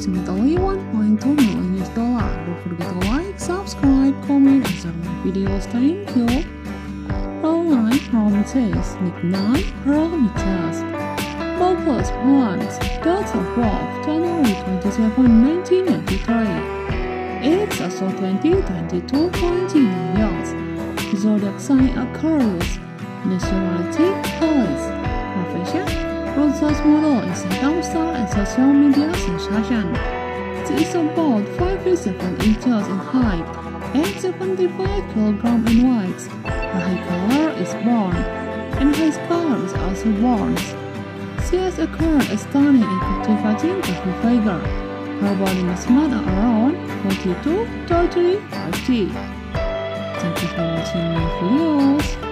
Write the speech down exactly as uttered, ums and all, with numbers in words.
valuation with only one point two million U S dollar. Don't forget to like, subscribe, comment, and share my videos. Thank you. Role nine, Romi Chase. Nickname, Romi Chase. Role plus points. Dates of birth, January twenty-seventh, nineteen ninety-three. Age also twenty, twenty-two point nine years. Zodiac sign Aquarius. Nationality, Polish. Profession, Princess model is a film star and social media sensation. She is about five feet seven inches in height and seventy-five kilograms in weight. Her hair color is brown, and her color is also brown. She has a curved, stunning, and captivating curvy figure. Her body measurement are around forty-two, thirty, fifty. Thank you for watching my videos.